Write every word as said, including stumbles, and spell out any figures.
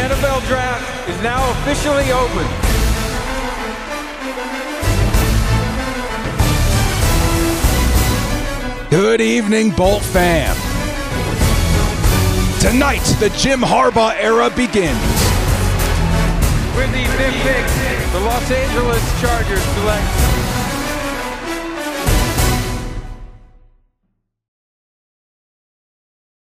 N F L Draft is now officially open. Good evening, Bolt fam. Tonight, the Jim Harbaugh era begins. With the fifth pick, the Los Angeles Chargers select